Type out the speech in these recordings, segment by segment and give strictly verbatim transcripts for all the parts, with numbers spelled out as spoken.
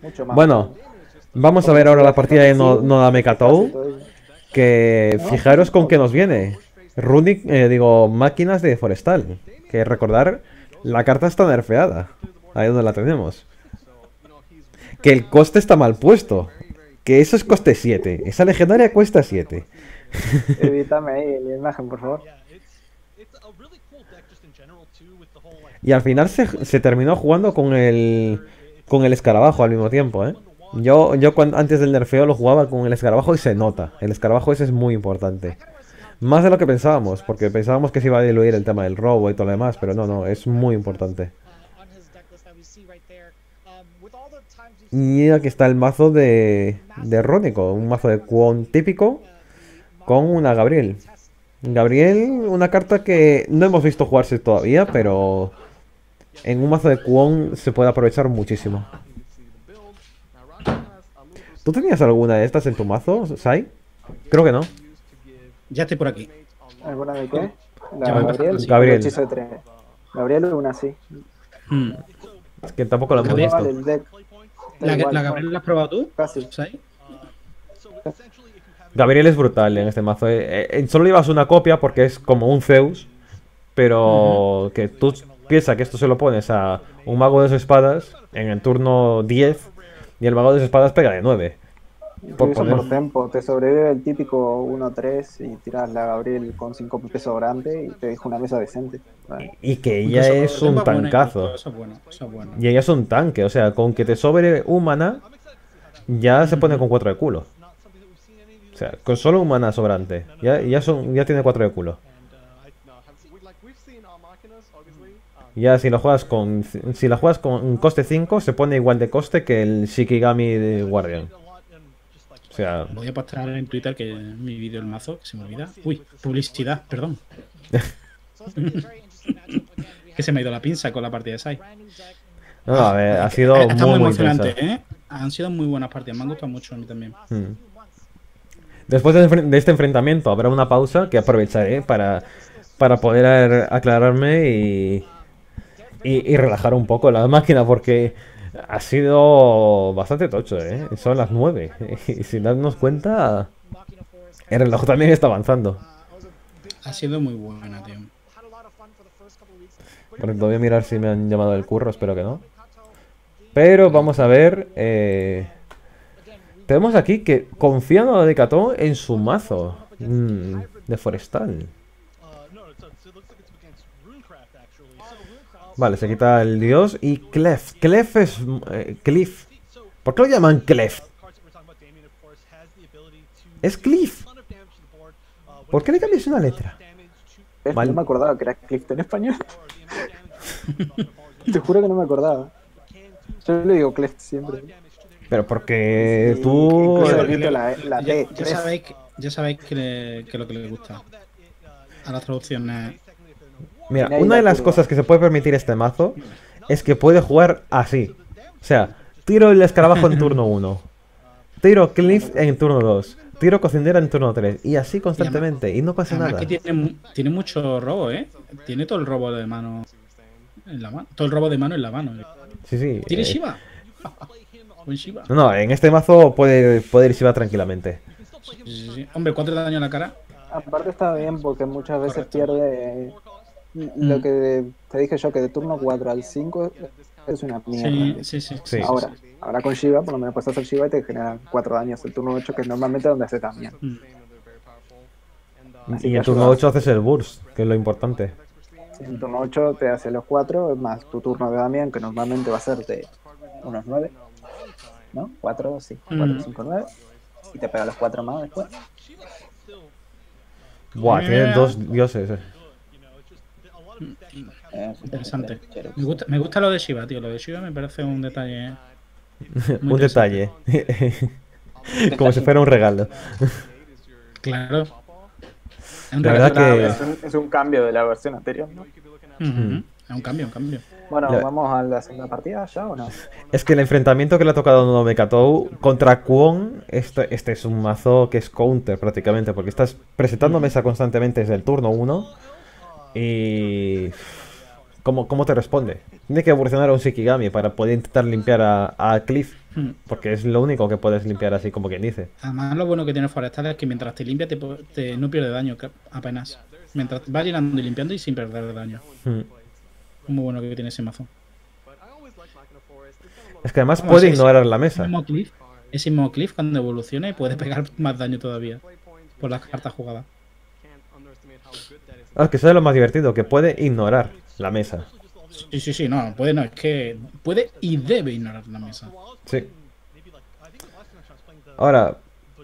Mucho más. Bueno, vamos a ver ahora la partida de no Nodame Katou. Que fijaros con qué nos viene. Runic, eh, digo, máquinas de forestal. Que recordar, la carta está nerfeada. Ahí donde la tenemos. Que el coste está mal puesto. Que eso es coste siete. Esa legendaria cuesta siete. Evítame ahí la imagen, por favor. Y al final se, se terminó jugando con el con el escarabajo al mismo tiempo, ¿eh? Yo, yo cuando, antes del nerfeo lo jugaba con el escarabajo y se nota. El escarabajo ese es muy importante. Más de lo que pensábamos, porque pensábamos que se iba a diluir el tema del robo y todo lo demás, pero no, no, es muy importante. Y aquí está el mazo de, de Rónico, un mazo de Kwon típico con una Gabriel. Gabriel, una carta que no hemos visto jugarse todavía, pero en un mazo de Kwon se puede aprovechar muchísimo. ¿Tú tenías alguna de estas en tu mazo, Sai? Creo que no. Ya estoy por aquí. ¿Alguna de qué? La Ya va a empezar Gabriel. así. Gabriel. El hechizo de tres. Gabriel una sí. Mm. Es que tampoco lo hemos Gabriel, visto. Vale, el deck. Da ¿La, igual, la ¿no? Gabriel la has probado tú? Casi. ¿Sabes? Gabriel es brutal en este mazo. eh. Eh, solo llevas una copia porque es como un Zeus. Pero que tú piensas que esto se lo pones a un mago de dos espadas en el turno diez. Y el mago de dos espadas pega de nueve. Por Incluso poner- por tempo, te sobrevive el típico uno tres y tiras la Gabriel con cinco P P sobrante y te deja una mesa decente. Vale. Y que ella Incluso es un Tempo buena, tancazo. incluso, Eso es bueno, eso es bueno. Y ella es un tanque. O sea, con que te sobre un mana, ya se pone con cuatro de culo. O sea, con solo un mana sobrante. Ya, ya, son, ya tiene cuatro de culo. Ya si lo juegas con. Si la juegas con un coste cinco, se pone igual de coste que el Shikigami de Guardian. O sea. Voy a postar en Twitter que mi vídeo el mazo, que se me olvida. Uy, publicidad, perdón. Que se me ha ido la pinza con la partida de Sai. No, a ver, ha sido Está muy, muy muy emocionante, intensa. ¿eh? Han sido muy buenas partidas, me han gustado mucho a mí también. Mm. Después de, de este enfrentamiento habrá una pausa que aprovecharé para, para poder aclararme y, y, y relajar un poco la máquina porque ha sido bastante tocho, ¿eh? Son las nueve y sin darnos cuenta el reloj también está avanzando. Ha sido muy buena, tío. Por ejemplo, voy a mirar si me han llamado del curro, espero que no. Pero vamos a ver... Eh... Tenemos aquí que confían a Decathlon en su mazo mm, de forestal. Vale, se quita el dios y Clef. Clef es... Eh, Cliff. ¿Por qué lo llaman Clef? Es Cliff. ¿Por qué le cambias una letra? Eh, Vale. No me acordaba que era Clifton en español. Te juro que no me acordaba. Yo le digo Cleft siempre. Pero porque Sí, tú... incluso eh, evito la, la Ya, T. ya Cleft. sabéis, que- ya sabéis que, le- que lo que le gusta a las traducciones. Mira, Tiene ahí una la de las curva. cosas que se puede permitir este mazo es que puede jugar así. O sea, tiro el escarabajo en turno uno. Tiro Cliff en turno dos. Tiro cocinera en turno tres. Y así constantemente. Y no pasa Además nada. que tiene, mu- tiene mucho robo, ¿eh? Tiene todo el robo de mano en la mano. Todo el robo de mano en la mano. Sí, sí. ¿Tiene eh, Shiva? Buen Shiva. No, no, en este mazo puede, puede ir Shiva tranquilamente. Sí, sí, sí. Hombre, cuatro de daño en la cara. Aparte está bien porque muchas veces Correcto. pierde lo Mm. que te dije yo, que de turno cuatro al cinco es una mierda. Sí, sí, sí. Sí. Ahora, ahora con Shiva, por lo menos puedes hacer Shiva y te genera cuatro daños el turno ocho, que es normalmente donde se también. Mm. Así Y que en turno ayuda. ocho haces el burst, que es lo importante. En turno ocho te hace los cuatro, más tu turno de Damián, que normalmente va a ser de unos nueve, ¿no? cuatro, sí, cuatro, Mm. cinco, nueve. Y te pega los cuatro más después. Buah, tiene Yeah. dos dioses. eh. Eh, Interesante. chévere. Me gusta, me gusta lo de Shiva, tío. Lo de Shiva me parece un detalle. Muy Un detalle. Como si fuera un regalo. Claro. Es un La verdad regalo. que- Es un, es un cambio de la versión anterior, ¿no? Ujú. Es un cambio, un cambio. Bueno, La- ¿vamos a la segunda partida ya o no? Es que el enfrentamiento que le ha tocado a Nodame Katou contra Kwon, este, este es un mazo que es counter prácticamente, porque estás presentando mesa constantemente desde el turno uno y... ¿Cómo, cómo te responde? Tiene que evolucionar a un Shikigami para poder intentar limpiar a, a Cliff. Hmm. Porque es lo único que puedes limpiar así como quien dice. Además, lo bueno que tiene Forestal es que mientras te limpia, te, po- te- no pierde daño ca- apenas. Mientras vas llenando y limpiando y sin perder daño. Hmm. Muy bueno que tiene ese mazo. Es que además Vamos, puede ese- ignorar la Ese mesa. mismo Cliff, ese mismo Cliff cuando evolucione puede pegar más daño todavía. Por las cartas jugadas. Ah, es que eso es lo más divertido, que puede ignorar la mesa. Sí, sí, sí, no, puede no, es que puede y debe ignorar la mesa. Sí. Ahora,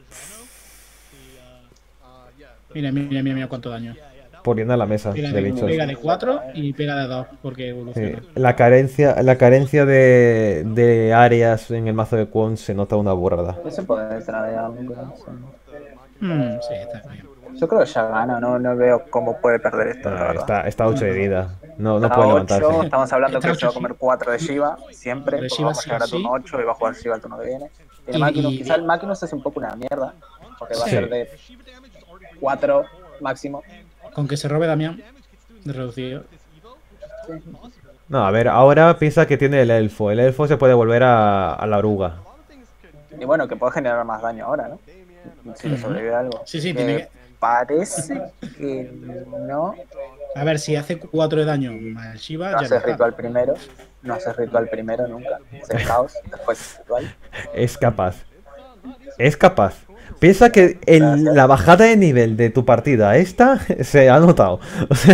Mira, mira, mira, mira cuánto daño. por llenar la mesa Pega de de, bichos. pega de cuatro y pega de dos porque Sí, evoluciona. la carencia, la carencia de, de áreas en el mazo de Kwon se nota una burrada. Eso puede traer algo. ¿No? Mm, sí, está bien. Yo creo que ya gana, no, no veo cómo puede perder esto, la Ah, verdad. está, está ocho de vida. No, no Está puede ocho, levantarse. estamos hablando Está que se va a ocho, comer cuatro de Shiva, siempre, De porque Shiva vamos a sí llegar o a turno sí. ocho y va a jugar Shiva el turno que viene. Y- Y el Magnus, y- quizá el Magnus es un poco una mierda, porque va a Sí. ser de cuatro máximo. Con que se robe Damián de reducido. No, a ver, ahora piensa que tiene el elfo. El elfo se puede volver a, a la oruga. Y bueno, que puede generar más daño ahora, ¿no? Si le Ujú. sobrevive algo. Sí, sí, Que tiene que- Parece que no. A ver, si hace cuatro de daño más el Shiva, No ya hace está. ritual primero. No hace ritual primero nunca. Hace caos, después ritual. Es capaz. Es capaz. Piensa que el- Gracias. la bajada de nivel de tu partida esta se ha notado. O sea...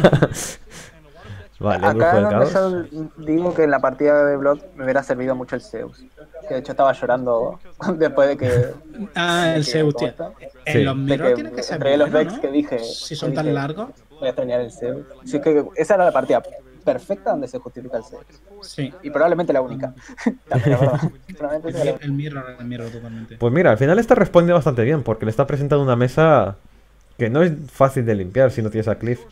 Vale, brujo Acá del donde caos. yo digo que en la partida de Blood me hubiera servido mucho el Zeus. Que de hecho estaba llorando después de que. Ah, de el que- Zeus, ¿cómo tío. está? En Sí. los De mirror que tiene que ser entre los bueno, Vex ¿no? que dije. Si que son tan dije, largos. Voy a extrañar el Zeus. Sí, es que esa era la partida perfecta donde se justifica el Zeus. Sí. Y probablemente la única. También, la verdad. Probablemente sea la El, el mirror, el mirror totalmente. Pues mira, al final esta responde bastante bien, porque le está presentando una mesa que no es fácil de limpiar si no tienes a Cliff.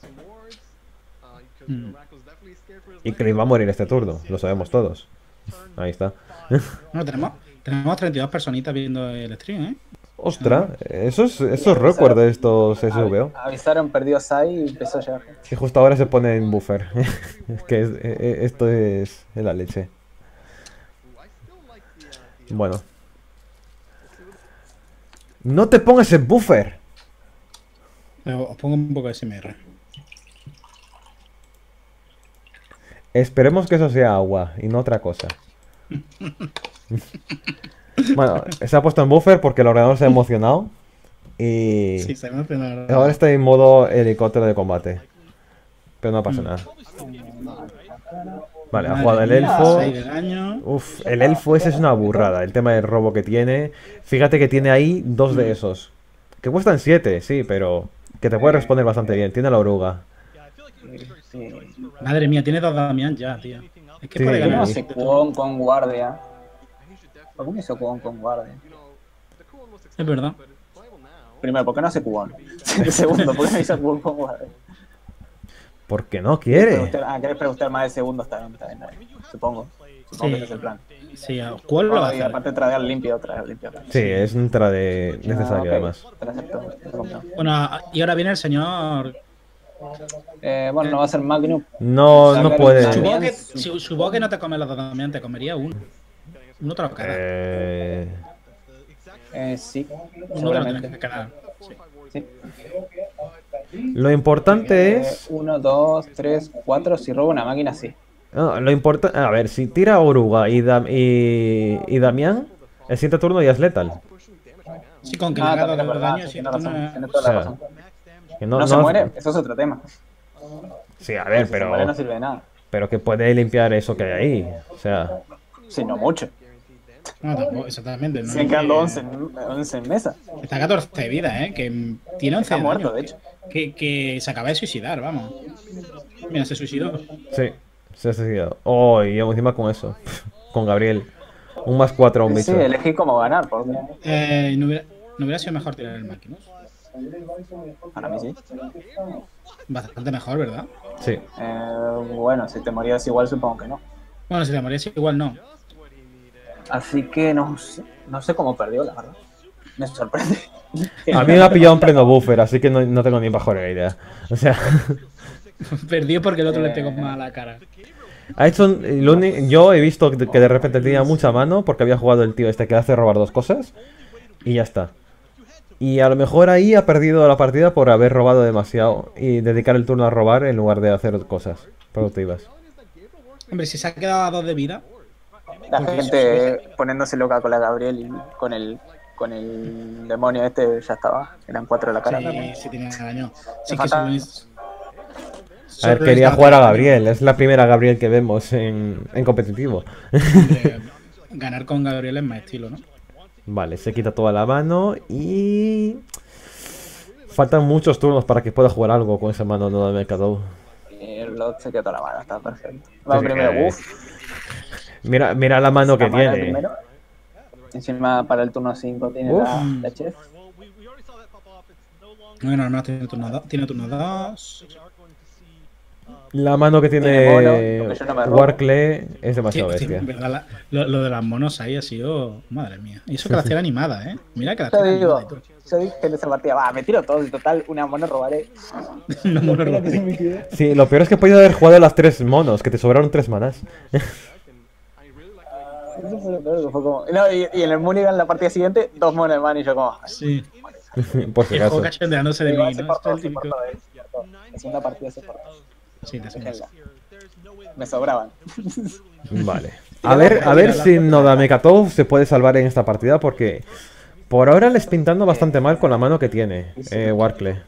Mm. Y Cliff va a morir este turno, lo sabemos todos. Ahí está. Bueno, tenemos, tenemos treinta y dos personitas viendo el stream, ¿eh? Ostras, eso es, eso es récord de estos S V O. Avisaron, perdió Sai y empezó a llegar. Y justo ahora se pone en buffer. Es que es- e- e- esto es la leche. Bueno. No te pongas en buffer. Pero os pongo un poco de S M R. Esperemos que eso sea agua y no otra cosa. Bueno, se ha puesto en buffer porque el ordenador se ha emocionado. Y Sí, se me hace una- ahora está en modo helicóptero de combate. Pero no pasa nada. Vale, ha Madre jugado el mía, elfo. seis de daño. Uf, el elfo ese es una burrada. El tema del robo que tiene. Fíjate que tiene ahí dos de esos. Que cuestan siete, sí, pero que te puede responder bastante bien. Tiene la oruga. Sí. Madre mía, tiene dos Damián ya, tío. Es que Sí, puede ¿Cómo ganar. sí. hace Kwon con guardia? ¿Por qué no hizo Kwon con guardia? Es verdad. Primero, ¿por qué no hace Kwon? Segundo, ¿por qué no hizo Kwon con guardia? Porque no quiere. Preguntar- Ah, querés preguntar más del segundo, está bien, está bien, está bien. Supongo. Supongo Sí. que ese es el plan. Sí, ¿cuál lo va a Oh, y hacer? aparte traer limpio, traer limpio. Sí, es un trade necesario Ah, ok. además. Te lo acepto, te lo compro. Bueno, y ahora viene el señor. Eh, bueno, no va a ser Magnum. No, no puede. Supongo que, Damián. su- supongo que no te comes los dos Damián, te comería uno. Uno te lo queda. Eh, Eh, sí, Uno te lo tienes seguramente. que quedar. Sí. Sí. lo importante Eh, es. uno, dos, tres, cuatro. Si robo una máquina, sí. No, lo importante. A ver, si tira Oruga y, Dam- y, y Damián, el siguiente turno ya es letal. Sí, con que Ah, le haga también dos es de verdad, daño, sí, si tiene tú razón, no- tiene toda O sea, la razón. Que No, no, se no- muere, eso es otro tema. Sí, a ver, Si se muere no pero. sirve de nada. Pero que puede limpiar eso que hay ahí. O sea. Sí, no mucho. No, tampoco, exactamente. No, Siguen que- quedando once, en- once en mesa. Está a catorce de vida, ¿eh? Que mm, tiene once Está de muerto, daño. de hecho. Que, que se acaba de suicidar, vamos. Mira, se suicidó. Sí, se ha suicidado. Oh, y encima con eso. Con Gabriel. Un más cuatro a un Sí, bicho. elegí cómo ganar, porque Eh, ¿no, hubiera, ¿No hubiera sido mejor tirar el Magnus? para mí sí. Bastante mejor, ¿verdad? Sí. Eh, bueno, si te morías igual, supongo que no. Bueno, si te morías igual no. Así que no sé, no sé cómo perdió, la verdad. Me sorprende. A mí me ha pillado en pleno buffer, así que no, no tengo ni mejor idea. O sea. Perdió porque el otro le Eh. pegó más a la cara. Ha hecho un- lo uni- yo he visto que que de repente tenía mucha mano porque había jugado el tío este que hace robar dos cosas y ya está. Y a lo mejor ahí ha perdido la partida por haber robado demasiado y dedicar el turno a robar en lugar de hacer cosas productivas. Hombre, si se ha quedado a dos de vida. La Porque gente poniéndose loca con la Gabriel y con el con el demonio este ya estaba. Eran cuatro de la cara. Sí, sí tenía daño. Sí Me que falta- solo neces- A ver, solo quería necesitaba jugar a daño. Gabriel, es la primera Gabriel que vemos en, en competitivo. Hombre, ganar con Gabriel es más estilo, ¿no? Vale, se quita toda la mano y... Faltan muchos turnos para que pueda jugar algo con esa mano no de Mercado. Y el Lot se quedó la mano, está perfecto. Va Sí, primero, eh, uff. Mira, mira la mano que La mano tiene. primero. Encima para el turno cinco tiene Uf. la, la chef. Bueno, además tiene turno dos. Tiene turno dos. La mano que Tiene tiene mono, porque yo no me robo. Warcle es Sí, demasiado sí, bestia. en verdad, la- lo, lo de las monos ahí ha sido. Madre mía. Y eso que la hacía animada, ¿eh? Mira que la Yo hacía digo, animada y todo. yo dije en esa partida, va, me tiro todo, en total, una mono robaré. Una mono Espera que se robot. me quede. Sí, lo peor es que podía haber jugado las tres monos, que te sobraron tres manas. Eso fue lo peor, que fue como... No, y, y en el Mulligan la partida siguiente, dos monos de mano y yo como... Sí. Por si El juego acaso. cachondeándose de Igual mí, se ¿no? Esto cortó, es el se típico. cortó, eh, se cortó. La segunda partida se cortó. Sí, la segunda. Déjenla. Me sobraban. Vale. A ver, a ver si Nodamekatov se puede salvar en esta partida porque por ahora le es pintando bastante mal con la mano que tiene eh, Warcle.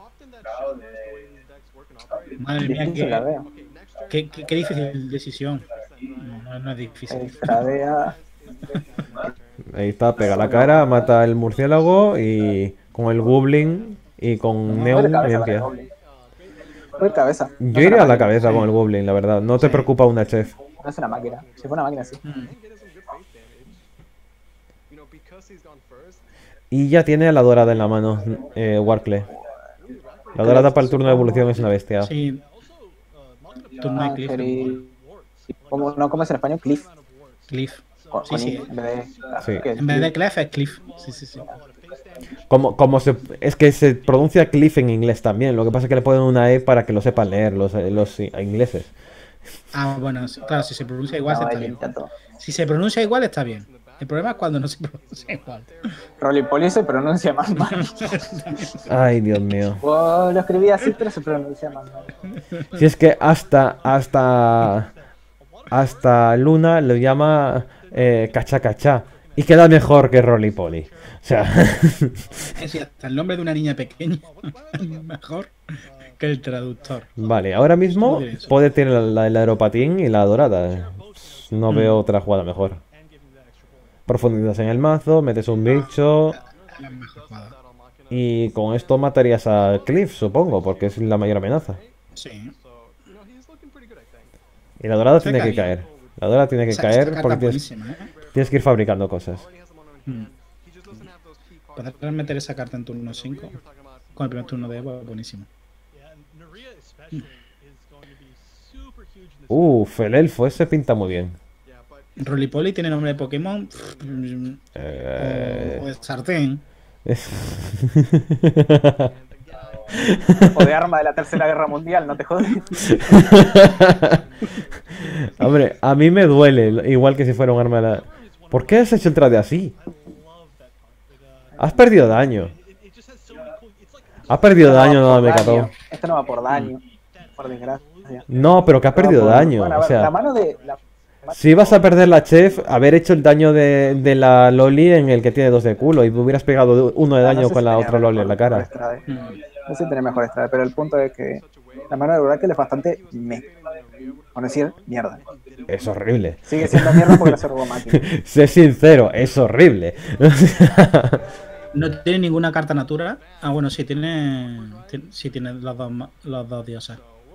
Madre mía, Difícil la qué, veo. qué, qué, qué difícil decisión. No, no es difícil. Estradea. Ahí está, pega la cara, mata el murciélago y con el Goblin y con Neon limpia. Fue cabeza. No Yo es iría una a la máquina. cabeza con el Goblin, la verdad. No te Sí. preocupa una chef. No es una máquina. Si fue una máquina, sí. Mm. Y ya tiene a la dorada en la mano, eh, Warcle. La dorada para el turno de evolución es una bestia. Sí. Turno de Cliff. Ángel y... ¿Cómo, no, ¿cómo es en español? Cliff. Cliff. Con, Sí, con sí. I, en vez de... Sí. ¿qué? En vez de Cliff es Cliff. Sí, sí, sí. Como, como se, es que se pronuncia Cliff en inglés también. Lo que pasa es que le ponen una E para que lo sepan leer los, los ingleses. Ah, bueno, sí, claro, si se pronuncia igual No, está ahí bien. limpia todo. Si se pronuncia igual está bien. El problema es cuando no se pronuncia igual. Rolipoli se pronuncia más mal. Ay, Dios mío. Oh, lo escribí así, pero se pronuncia más mal. Si es que hasta, hasta, hasta Luna lo llama eh, cacha cacha. Y queda mejor que Rolipoli. O sea, Es decir, hasta el nombre de una niña pequeña es mejor que el traductor. vale, ahora mismo puede tener la, la- el aeropatín y la dorada. No veo otra jugada mejor. Profundizas en el mazo, metes un bicho La mejor jugada. y con esto matarías a Cliff, supongo, porque es la mayor amenaza. Sí. Y la dorada Se tiene cae. que caer. La dorada tiene que Esa- esta caer carta porque es tienes, buenísima, ¿eh? tienes que ir fabricando cosas. Mm. Poder meter esa carta en turno cinco con el primer turno de Evo es buenísimo. Uf, el elfo ese pinta muy bien. Rolipoli tiene nombre de Pokémon Eh, o, o de sartén. O de arma de la Tercera Guerra Mundial, no te jodes. Hombre, a mí me duele, igual que si fuera un arma de la... ¿Por qué has hecho el trade así? Has perdido daño. Has perdido daño, no por me daño. cató. Esto no va por daño, por desgracia. No, pero que has perdido Va por- daño. bueno, a O ver, sea, la mano de... La... si vas a perder la chef, haber hecho el daño de, de la Loli en el que tiene dos de culo y hubieras pegado uno de no daño sé con si la tenía otra Loli en mejor- la cara. mejor estrade. Mm. No sé si tiene mejor estrada, pero el punto es que la mano de Oracle es bastante me. Por decir, mierda. Es horrible. Sigue siendo mierda porque no se robó máquina. Sé sincero, es horrible. No tiene ninguna carta natura. Ah, bueno, sí, tiene. tiene- sí, tiene los dos, ma- los dos dioses.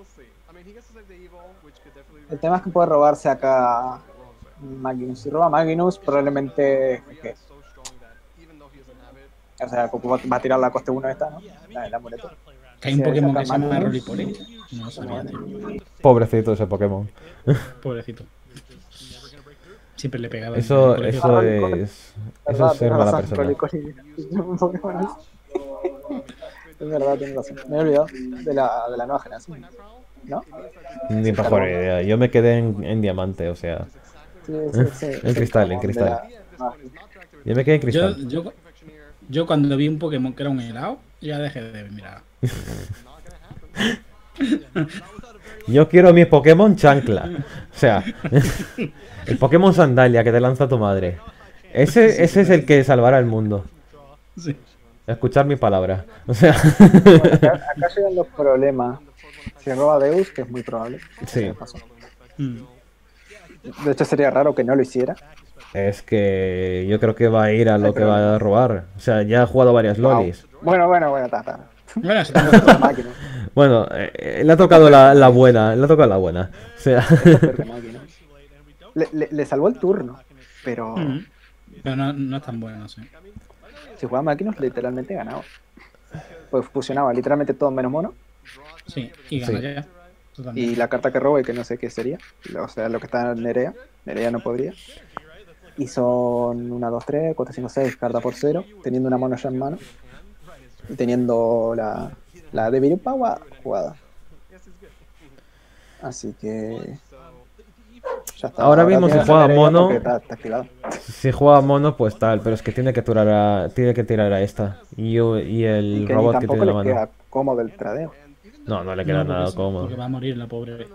El tema es que puede robarse acá Magnus. Si roba Magnus, probablemente. ¿qué? O sea, va va a tirar la coste uno esta, ¿no? La, el amuleto. Que hay un Sí, Pokémon saca que se llama Magnus. Rolipoli. No lo sabía, tío. Pobrecito ese Pokémon. Pobrecito. Siempre le pegaba. Eso, Pobrecito. eso es. Eso ¿Verdad? es ser Tienes mala razón, persona. Rolicoli. Un Pokémon. Es verdad, tienes razón. Me he olvidado de la, de la nueva generación. ¿no? Ni mejor idea. Yo me quedé en, en diamante, o sea. Sí, sí, sí. En cristal, en cristal. Yo me quedé en Yo, cristal. yo, yo cuando vi un Pokémon que era un helado, ya dejé de mirar. Yo quiero mi Pokémon chancla. O sea, el Pokémon sandalia que te lanza tu madre. Ese, ese es el que salvará el mundo. Sí. Escuchar mi palabra. O sea. Bueno, acá, acá llegan los problemas. Si roba Deus, que es muy probable. Sí. Mm. De hecho, sería raro que no lo hiciera. Es que yo creo que va a ir a lo que va a robar. O sea, ya ha jugado varias Wow. lolis. Bueno, bueno, bueno, está, está. Bueno, si tengo- La máquina. Bueno, eh, le ha tocado la, la buena. Le ha tocado la buena. O sea. Esto es peor que máquina. Le, le, le salvó el turno, pero Mm. Pero no, no es tan bueno, no sé. si jugaba máquinas, literalmente ganaba. Pues fusionaba literalmente todo menos mono. Sí, y gana Sí. ya. Tú también. Y la carta que robe, que no sé qué sería. O sea, lo que está en Nerea. Nerea no podría. Y son una, dos, tres, cuatro, cinco, seis cartas por cero. Teniendo una mono ya en mano. Y teniendo la, la de Virupawa jugada. Así que. Ya está. Ahora mismo tiene si juega Nerea mono- porque Está, está activado. Si juega mono, pues tal. Pero es que tiene que tirar a, tiene que tirar a esta. Y, yo- y el Y que ni robot que tampoco tiene la le mano. queda cómodo el tradeo. No, no le queda No, nada porque- cómodo. Porque va a morir la pobre.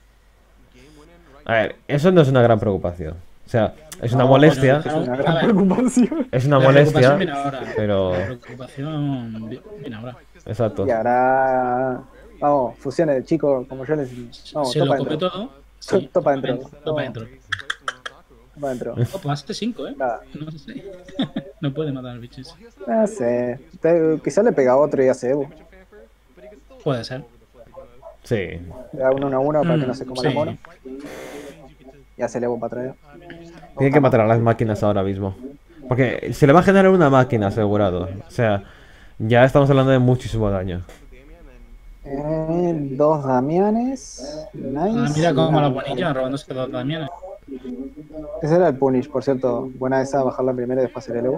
A ver, eso no es una gran preocupación. O sea, es una No, molestia. Es A una ver. gran preocupación. Es una La molestia. preocupación viene ahora. Pero. La preocupación vi- viene ahora. Exacto. Y ahora. Vamos, fusiones de chicos, como yo les digo. Vamos, Se lo topa come adentro. todo. Sí, Topa adentro. Topa adentro. Topa adentro. Oh, pues hace cinco, ¿eh? Nada. No sé. No puede matar al bicho ese. No sé. Te- quizás le pega a otro y hace Evo. Puede ser. Sí. Le da uno a uno para que Mm, no se coma sí. la mono. Y hace el Evo para atrás. Tiene que matar a las máquinas ahora mismo. Porque se le va a generar una máquina asegurado. O sea, ya estamos hablando de muchísimo daño. Eh, dos Damianes. Nice. Ah, mira cómo la bonilla robándose dos Damianes. Ese era el Punish, por cierto. Buena esa, bajarla primero y después hacer el Evo.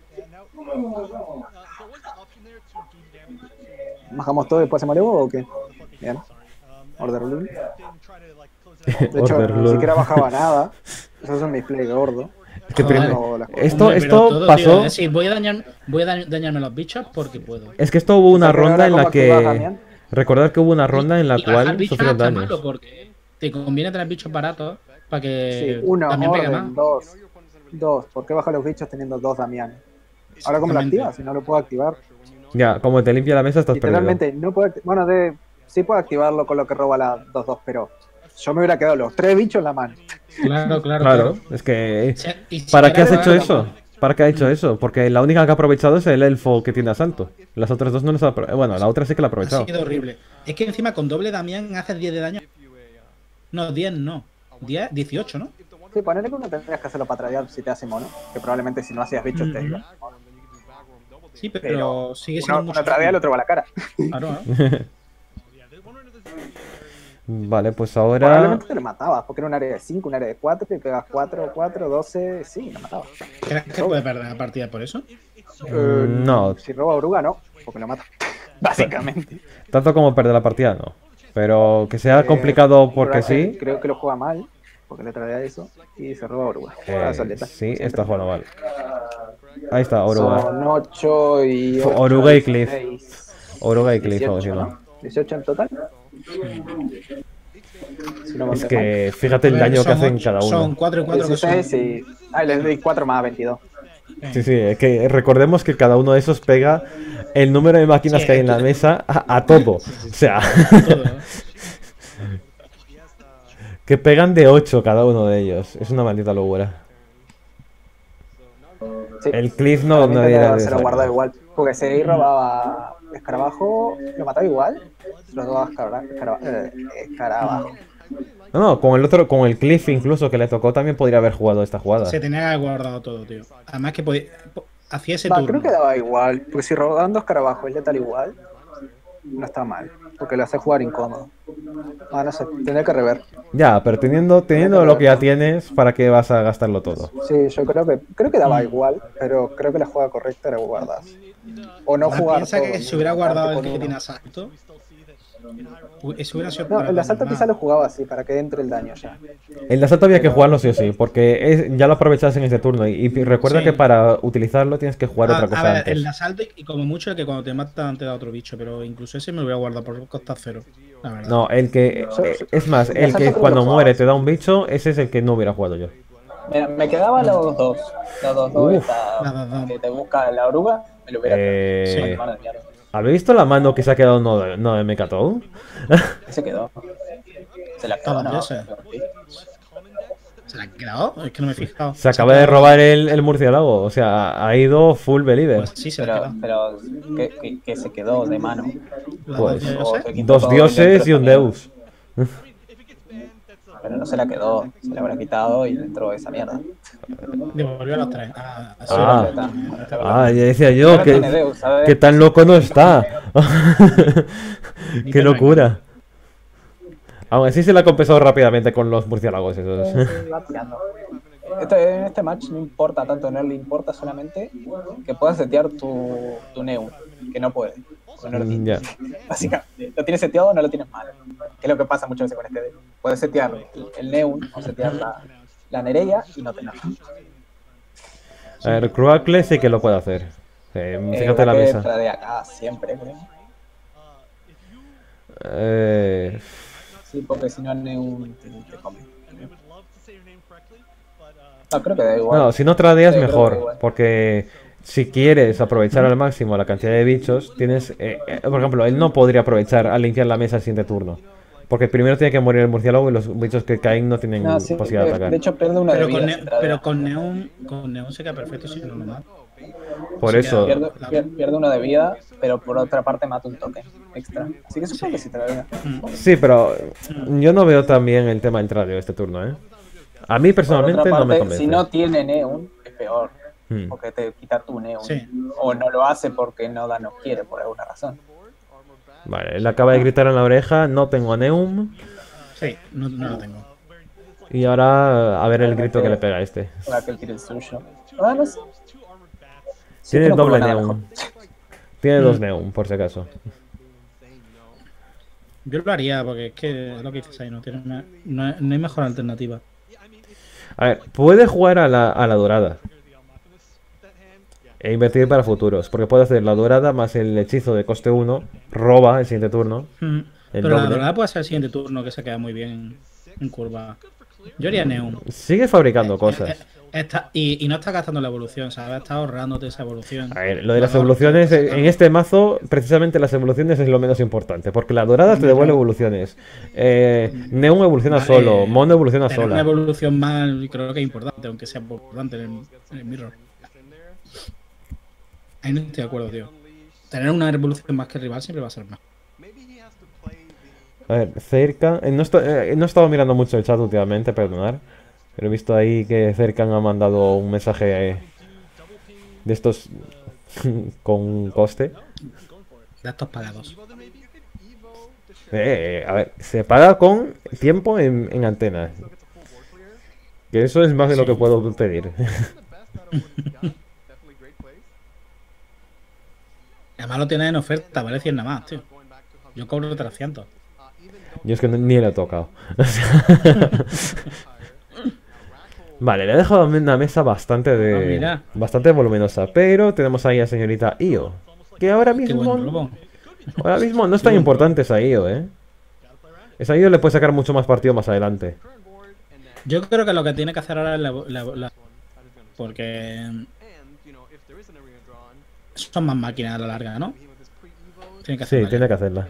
¿Bajamos todo y después hacemos el Evo o qué? Bien. Order Rule. De hecho, Order ni Lord. siquiera bajaba nada. Eso es un misplay gordo. Es que Joder. prim- No, las cosas. Esto, Hombre, pero esto todo, pasó. tío, es decir, voy a, dañar, voy a dañ- dañarme los bichos porque puedo. Es que esto hubo una Pero ahora, ronda en ¿cómo la activas, que. Damián? Recordad que hubo una ronda en la Y bajar cual bichos sufrieron está daños. malo porque te conviene tener bichos baratos para que Sí, uno, también pegue orden, más. dos. Dos. ¿Por qué baja los bichos teniendo dos Damianes? Ahora, ¿cómo lo Exactamente. activas? Si no lo puedo activar. Ya, como te limpia la mesa, estás perdido. Literalmente, no puedo acti- Bueno, de... sí puedo activarlo con lo que roba la dos dos, pero yo me hubiera quedado los tres bichos en la mano. Claro, claro, Claro, claro. es que. Si- y si ¿Para qué has quieres hecho robar- eso? ¿Para qué ha hecho eso? Porque la única que ha aprovechado es el elfo que tiene asalto. Las otras dos no les ha aprovechado. Bueno, la otra sí que la ha Ha aprovechado. sido horrible. Es que encima con doble Damián haces diez de daño. No, diez no. diez, dieciocho, ¿no? Sí, ponerle que uno tendrías que hacerlo para tradear si te hace mono. Que probablemente si no hacías bichos te Ujú. iba. Sí, pero, Pero sigue siendo Uno, mucho. uno tradea, el otro va a la cara. Claro, ¿no? Vale, pues ahora. Probablemente te lo matabas, porque era un área de cinco, un área de cuatro, y pegas cuatro, cuatro, doce, sí, lo matabas. ¿Crees que puede perder la partida por eso? Eh, no. Si roba oruga, no, porque lo mata. Básicamente. Tanto como perder la partida, no. Pero que sea Eh, complicado porque Raquel sí. Creo que lo juega mal, porque le tradea eso, y se roba oruga. eh, Juega soleta. sí, está jugando mal. Ahí está, Oruga. Son ocho y Fue ocho, Oruga y Cliff. dieciséis, Oruga y Cliff, dieciocho, encima. ¿no? dieciocho en total. Si no me Es equivoco. que fíjate el A ver, daño que son hacen ocho- cada uno. Son cuatro y cuatro que son. dieciséis y... Ah, les doy cuatro más veintidós. Sí, sí, es que recordemos que cada uno de esos pega el número de máquinas Sí, que hay en la mesa a, a todo. O sea, Todo, ¿no? que pegan de ocho cada uno de ellos. Es una maldita locura. Sí. El Cliff no, También no te debería lo- de se lo ser. guardaba igual. Porque si ahí robaba escarabajo, lo mataba igual. Los dos escara- escara- eh, escarabajo. No, no, con el otro, con el Cliff incluso que le tocó también podría haber jugado esta jugada. Se tenía que haber guardado todo, tío. Además que podía... hacía ese Va, turno. creo que daba igual. Porque si robaban dos escarabajos es letal igual, no está mal. Porque lo hace jugar incómodo. Ah, no sé, tendría que rever. Ya, pero teniendo, teniendo lo que ya tienes, ¿para qué vas a gastarlo todo? Sí, yo creo que creo que daba igual, pero creo que la jugada correcta era guardar. O no Ah, jugar. piensa todo, que ¿no? si hubiera guardado el Con que uno. tiene asalto, Uy, eso hubiera sido No, para el asalto normal. quizá lo jugaba así, para que entre el daño ya. El asalto había que jugarlo sí o sí, porque es- ya lo aprovechas en este turno. Y, y recuerda Sí. que para utilizarlo tienes que jugar A, otra a cosa ver, antes. el asalto y como mucho el que cuando te matan te da otro bicho, pero incluso ese me lo voy a guardar por costa cero, la verdad. No, el que. Yo- eh, Es más, el el asalto que creo que lo cuando jugaba muere así. te da un bicho, ese es el que no hubiera jugado yo. Mira, me quedaban los dos. Los dos, dos Uf. esta, La, la, la. que te busca la oruga, me lo hubiera Eh, quedado. Mano de mierda. ¿Habéis visto la mano que se ha quedado no, de- no de Mekatou? Se quedó. Se la quedó, Todos ¿no? dioses. ¿Se la han quedado? Es que no me he fijado. Se acaba de robar el, el murciélago. O sea, ha ido full believer. Pues sí, se la han Pero, quedado. pero que, que, que se quedó de mano. Las Pues, dos O dioses. te quitó Dos todo el dioses dentro y un también. deus. Pero no se la quedó. Se la habrá quitado y dentro de esa mierda. Devolvió a los tres. Ah, sí, Ah. completa. Ah, ya decía Ya yo no que, tiene deus, ¿sabes? que tan loco no está. Qué locura. Aún así se la ha compensado rápidamente con los murciélagos esos. Va tirando. Este, en este match no importa tanto tenerle, importa solamente que puedas setear tu, tu Neum, que no puede. porque No lo Mm, tienes. ya. Básicamente, lo tienes seteado o no lo tienes mal. Que es lo que pasa muchas veces con este deck. Puedes setear el, el Neum o setear la, la Nereia y no tenerlo. A ver, Cruacle sí que lo puede hacer. Eh, Eh, fíjate la que mesa. trae acá siempre, creo. Eh, Sí, porque si no el Neum te, te come. No, creo que da igual. no, si no tradeas Sí, creo que da mejor. igual. Porque si quieres aprovechar al máximo la cantidad de bichos, tienes... eh, eh, por ejemplo, él no podría aprovechar a limpiar la mesa el siguiente turno. Porque primero tiene que morir el murciélago y los bichos que caen no tienen No, sí, posibilidad de de atacar. hecho pierde una de Pero con, vida. ne si tradea. pero con Neon, con Neon se queda perfecto si no lo mata. Por se eso... Pierde, La- pier- pierde uno de vida, pero por otra parte mata un token extra. Así que supongo que sí tradea. Mm. Sí, pero yo no veo tan bien el tema del tradeo este turno, ¿eh? A mí Por personalmente otra no me parte, convence. si no tiene Neon, es peor. Hmm. Porque te quita tu Neon. Sí. O no lo hace porque Noda no quiere, por alguna razón. Vale, él acaba de gritar en la oreja, no tengo Neum. Sí, no, no lo tengo. Y ahora a ver el grito que le pega a este. Para que él tire el suyo. Ah, no sé. Sí, Tiene que no pongo doble nada Neum. mejor. Tiene dos Mm. Neum, por si acaso. Yo lo haría porque es que es lo que dices ahí, no, tiene una- no, hay- no hay mejor alternativa. A ver, puede jugar a la, a la dorada. E invertir para futuros. Porque puede hacer la dorada más el hechizo de coste uno. Roba el siguiente turno. Mm. El Pero la doble. dorada puede ser el siguiente turno que se queda muy bien en, en curva. Yo haría Neon. Sigue fabricando cosas. Está, y, y no está gastando la evolución, ¿sabes? Está ahorrándote esa evolución. A ver, lo de las Valor, evoluciones, está- en este mazo, precisamente las evoluciones es lo menos importante. Porque la dorada te devuelve evoluciones. Eh, Neum evoluciona Vale, solo. Mono evoluciona tener una sola. evolución más, creo que es importante, aunque sea importante en el, en el mirror. Ahí no estoy de acuerdo, tío. Tener una evolución más que el rival siempre va a ser más. A ver, cerca. eh, no, esto- eh, no he estado mirando mucho el chat últimamente, perdonar. Pero he visto ahí que Cercan ha mandado un mensaje eh, de estos con coste. De estos pagados. Eh, eh, a ver, se paga con tiempo en, en antena. Que eso es más de lo que puedo pedir. Además lo tienes en oferta, vale cien nada más, tío. Yo cobro trescientos. Yo es que no- ni le he tocado. O sea, vale, le he dejado una mesa bastante Ah, de mira. bastante voluminosa. Pero tenemos ahí a señorita Io. Que ahora Qué mismo, buen robo. ahora mismo no es tan importante esa Io, eh. Esa Io le puede sacar mucho más partido más adelante. Yo creo que lo que tiene que hacer ahora es la... la- la- porque son más máquinas a la larga, ¿no? Tiene que Sí, hacerla tiene ya. que hacerla.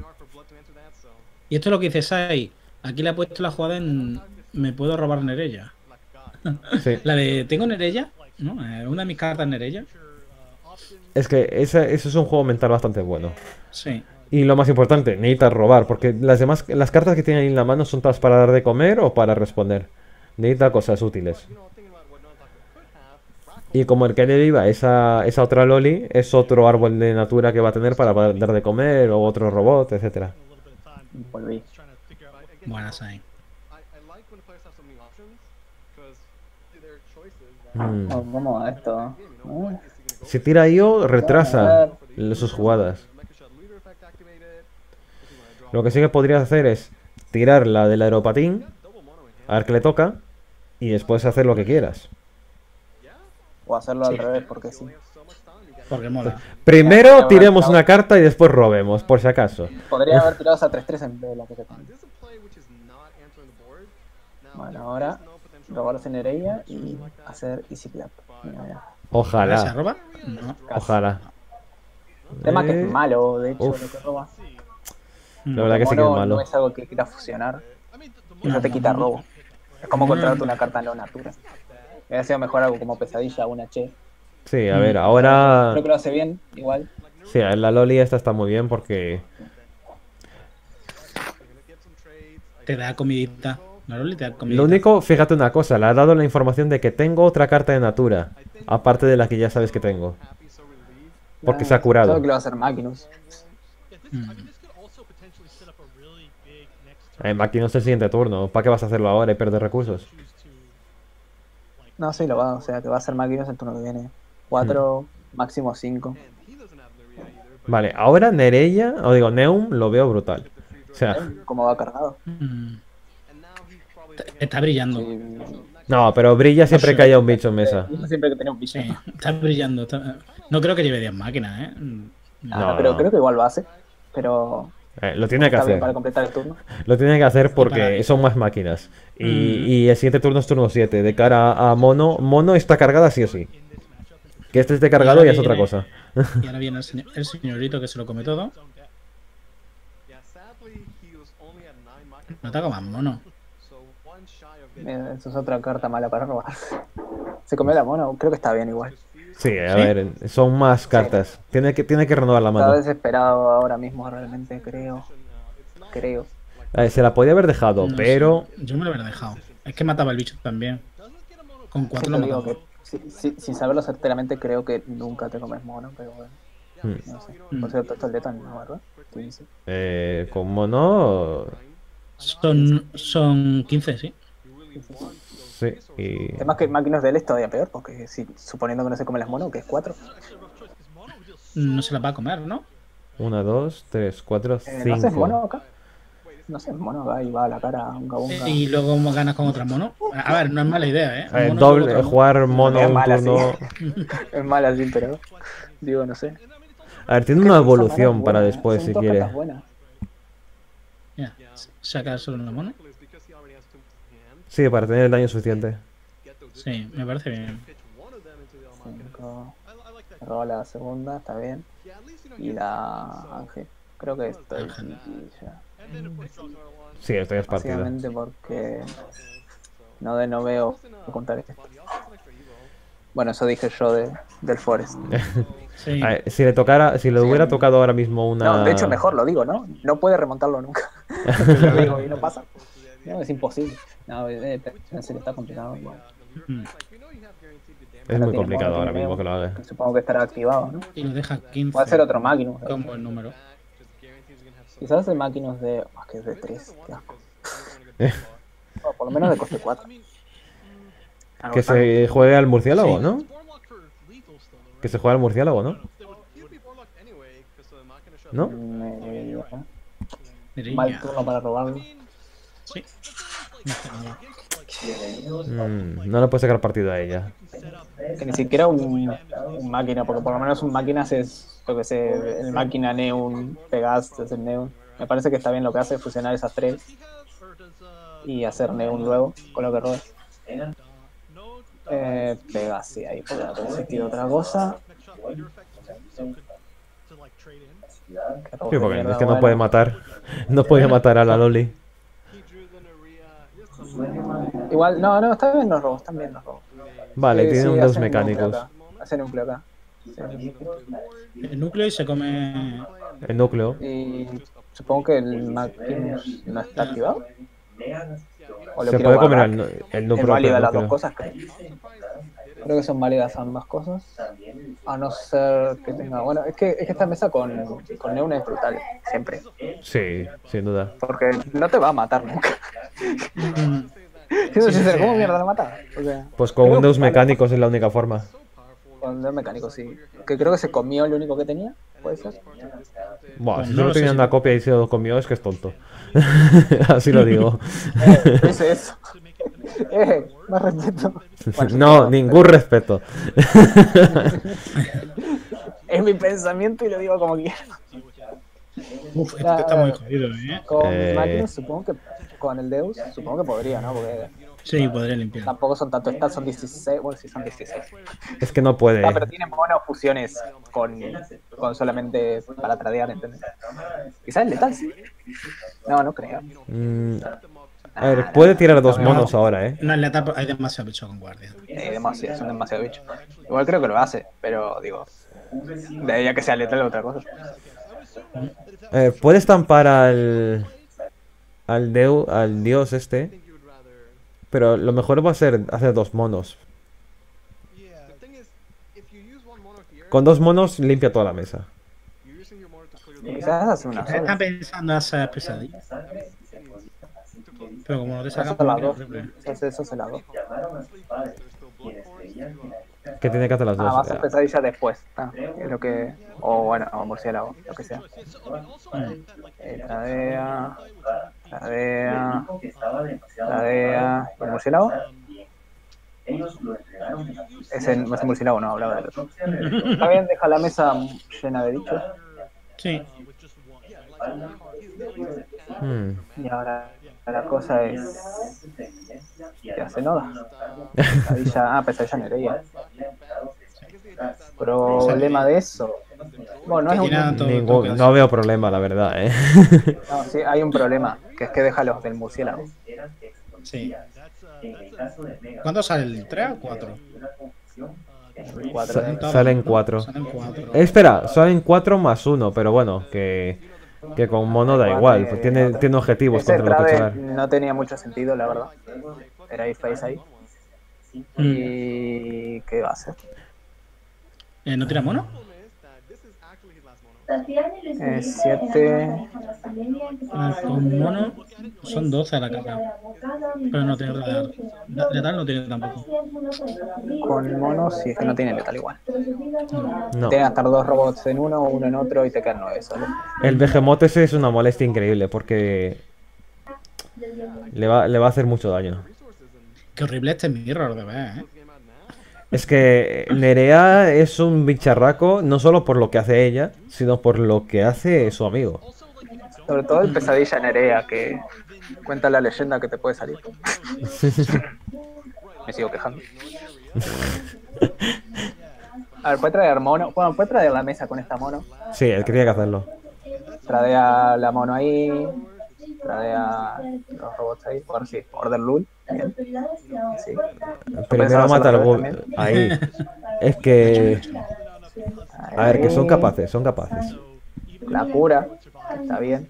Y esto es lo que dice Sai. Aquí le ha puesto la jugada en... Me puedo robar Nereya. Sí. La de... ¿Tengo Nereya? ¿No? Eh, Una de mis cartas Nereya. Es que ese, eso es un juego mental bastante bueno. Sí. Y lo más importante, necesitas robar, porque las demás, las cartas que tienen ahí en la mano son todas para dar de comer o para responder. Necesita cosas útiles. Y como el que le viva esa, esa otra Loli, es otro árbol de natura que va a tener para dar de comer, o otro robot, etcétera. Volví. Buena Sai. Mm. Oh, ¿Cómo va esto? Uh, Si tira Io, retrasa sus jugadas. Lo que sí que podrías hacer es tirar la del aeropatín, a ver qué le toca, y después hacer lo que quieras. O hacerlo Sí. al revés, porque sí. Porque mola. Primero Ya, tiremos ya, una carta y después robemos, por si acaso. Podría haber tirado esa tres tres en vez de la que se pone. Bueno, ahora robarse Nereia y hacer Easy Clap. Mira, mira. ¿Se Ojalá, roba? No. ojalá. El tema que Eh, es malo, de hecho, uf. lo que roba. La verdad que sí que es Mono malo. no es algo que quiera fusionar. Eso No, te no, quita no. robo. Es como No, encontrarte no. una carta no natura. Hubiera sido mejor algo como pesadilla, una che. Sí, a ver, Mm. ahora... Creo que lo hace bien, igual. Sí, la Loli esta está muy bien porque... Te da comidita. La Loli te da comidita. Lo único, fíjate una cosa, le ha dado la información de que tengo otra carta de Natura, aparte de la que ya sabes que tengo. Porque se ha curado. Creo que lo va a hacer Magnus. Mm. Eh, aquí no es el siguiente turno, ¿para qué vas a hacerlo ahora y perder recursos? No, sí, lo va. O sea, que va a ser Magnus el turno que viene. cuatro, Hmm. máximo cinco. Vale, ahora Nereia, o digo, Neum, lo veo brutal. O sea, ¿Cómo va cargado? Mm. Está brillando. Sí. no, pero brilla siempre que haya un bicho en mesa. Yo siempre que tenía un bicho. Sí, está brillando. está- No creo que lleve diez máquinas, ¿eh? Mm. Ah, No, pero no. creo que igual lo hace. Pero Eh, lo tiene que está bien hacer. para completar el turno. Lo tiene que hacer porque para- son más máquinas. Y, Mm. y el siguiente turno es turno siete. De cara a Mono, Mono está cargada sí o sí. Que este esté cargado ya es otra cosa. Y ahora viene el, señor- el señorito que se lo come todo. No te hago más mono. Mira, eso es otra carta mala para robar. Se comió la mono, creo que está bien igual. Sí, a ¿Sí? ver, son más cartas. Tiene que, tiene que renovar la Está mano. desesperado ahora mismo, realmente, creo. Creo. A ver, se la podía haber dejado, No pero... sé, yo me lo hubiera dejado. Es que mataba el bicho también. Con Sí, cuatro te lo digo mataba. que, si- si- sin saberlo certeramente, creo que nunca te comes mono, pero bueno, hmm, no sé. Mm. Por cierto, esto es Letan, ¿no? ¿Verdad? quince. eh, con Mono... Son, son quince, sí. Sí, y... Además que máquinas de él es todavía peor, porque si, suponiendo que no se come las mono, que es cuatro. No se las va a comer, ¿no? Una, dos, tres, cuatro, Eh, ¿No haces mono cinco. acá? No sé, mono acá y va a la cara, unga unga. Y luego ganas con otra mono. A ver, no es mala idea, ¿eh? A ver, Mono doble, con otra mono. jugar Mono Es un mala, turno... Es mala así, pero digo, no sé. A ver, tiene Es que una son manos evolución para buenas, después son si dos quiere. cartas buenas. Ya, saca solo una mono. Sí, para tener el daño suficiente. Sí, me parece bien. Cinco. Roba la segunda, está bien. Y la Ángel. Creo que estoy Ángel. ya. Sí, esto ya es partida. Básicamente porque no de no veo contar esto. Bueno, eso dije yo de, del Forest. Sí. A ver, si le tocara, si le hubiera tocado ahora mismo una... No, de hecho mejor lo digo, ¿no? No puede remontarlo nunca. Lo digo y no pasa. No, es imposible. No, eh, en serio está complicado. Bueno, Mm. Es no muy tiene complicado mono, ahora tiene mismo que lo haga. que Supongo que estará activado, ¿no? Y lo deja quince. Puede ser otro Magnus. Con buen número. Quizás el Magnus de. Más que es de tres. Qué asco. O por lo menos de coste cuatro. Que se juegue al murciélago, ¿no? Que se juegue al murciélago, ¿no? ¿No? Mal turno para robarlo. Sí. No hace nada. Mm, no le puede sacar partido a ella. Que ni siquiera un, un máquina, porque por lo menos un máquinas es, yo que sé, el máquina Neon, Pegas, es el Neon. Me parece que está bien lo que hace, fusionar esas tres y hacer Neon luego, con lo que roba. Eh, Pegas, sí, ahí podría haber existido otra cosa. Sí, porque es que no puede matar. No puede matar a la Loli. Igual, no, no, está bien los robos, están bien los robos. Vale, Sí, tiene sí, un dos hacen núcleo mecánicos. acá, Hacen núcleo acá. Sí. El núcleo y se come. El núcleo. Y supongo que el Magnus no está activado. O lo Se quiero puede comer guardar. el, nu- el Es núcleo. válida pero las dos núcleo. cosas, creo. Creo que son válidas ambas cosas. A no ser que tenga. Bueno, es que, es que esta mesa con, con Neon es brutal, siempre. Sí, sin duda. Porque no te va a matar nunca. Mm. Siendo Sí, sí, sincero, sí. ¿cómo mierda lo mata? O sea, Pues con creo- Windows vale, mecánicos es la única forma. Con Deus mecánico, sí. Que creo que se comió el único que tenía, ¿puede ser? Buah, Pues si no solo lo sé tenía si- una copia y se lo comió, es que es tonto. Así lo digo. Eh, no hice eso. Eh, más respeto. Bueno, yo No, tengo- ningún respeto. Es mi pensamiento y lo digo como quiero. Uf, este Nah, está muy jodido, ¿eh? Con Eh. máquinas supongo que con el Deus supongo que podría, ¿no? Porque Sí, podría limpiar. tampoco son tantos stats, son dieciséis, bueno, sí son dieciséis. Es que no puede. Ah, pero tiene mono fusiones con, con solamente para tradear, ¿entendés? Quizás es letal, sí. No, no creo. Mm, a ver, puede tirar dos monos ahora, ¿eh? No es letal, hay demasiado bicho con guardia. Eh, demasiado, son demasiado bichos. Igual creo que lo hace, pero digo, de ahí a que sea letal es otra cosa. Eh, puede estampar al. Al, deu, al dios este. Pero lo mejor va a ser hacer dos monos. Con dos monos limpia toda la mesa. Quizás hace una Está sola. pensando hacer pesadillas. Pero como no te Eso sacan se la por dos. horrible. Eso, eso se la dos. Que tiene que hacer las Ah, dos. vas a eh. pesadilla después. Ah, es lo que. O bueno, o murciélago, lo que sea. Eh, tradea. Tradea. Tradea. ¿Y el murciélago? Ese, ese murciélago no hablaba del otro. Está bien, deja la mesa llena de bichos. Sí. Hmm. Y ahora la cosa es. ¿Qué hace Noda? Pesadilla, ah, pesadilla Nereia. Problema de eso. Bueno, no es Que tiene un. todo- Ningún- todo no veo problema, la verdad, ¿eh? No, sí, hay un problema, que es que deja los del murciélago. Sí. ¿Cuánto sale el tres o cuatro? Cuatro. Sa- salen cuatro. Salen cuatro. Eh, espera, salen cuatro más uno, pero bueno, que, que con mono da igual, pues tiene, tiene objetivos Ese contra lo que trade chorar. no tenía mucho sentido, la verdad. Era ahí face ahí. Mm. ¿Y qué va a hacer? Eh, ¿No tira mono? Eh, siete. Ah, con mono son doce a la cara. Pero no tiene letal. Letal no tiene tampoco. Con mono, si es que no tiene letal igual. No, Te gastar dos robots en uno, uno en otro y te quedan nueve solo. el Behemoth ese es una molestia increíble porque le va, le va a hacer mucho daño. Qué horrible este mirror de ver, ¿eh? Es que Nerea es un bicharraco no solo por lo que hace ella, sino por lo que hace su amigo. Sobre todo el pesadilla Nerea, que cuenta la leyenda que te puede salir. Me sigo quejando. A ver, puede traer mono. Bueno, puede traer la mesa con esta mono. Sí, él quería que hacerlo. Tradea la mono ahí. Tradea los robots ahí. Por sí, Order Lul. Bien. Sí. Primero mata al al Gu- ahí. Es que... A ver, que son capaces, son capaces. La cura. Está bien.